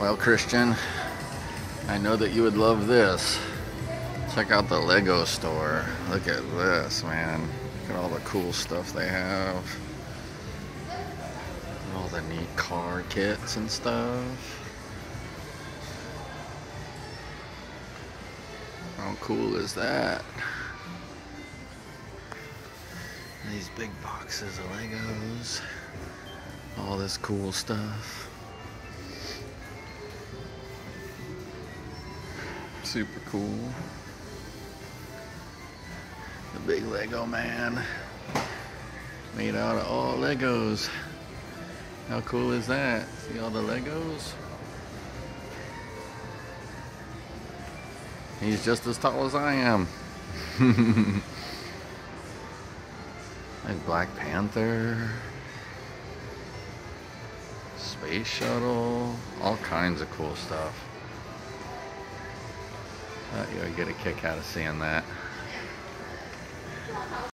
Well, Christian, I know that you would love this. Check out the Lego store. Look at this, man. Look at all the cool stuff they have. All the neat car kits and stuff. How cool is that? These big boxes of Legos. All this cool stuff. Super cool. The big Lego man. Made out of all Legos. How cool is that? See all the Legos? He's just as tall as I am. Like Black Panther. Space Shuttle. All kinds of cool stuff. You would get a kick out of seeing that.